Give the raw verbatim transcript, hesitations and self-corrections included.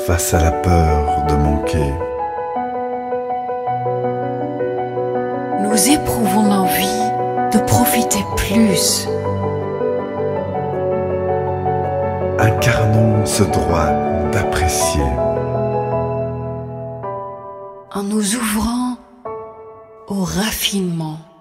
face à la peur de manquer. Nous éprouvons l'envie de profiter plus. Incarnons ce droit d'apprécier. En nous ouvrant au raffinement.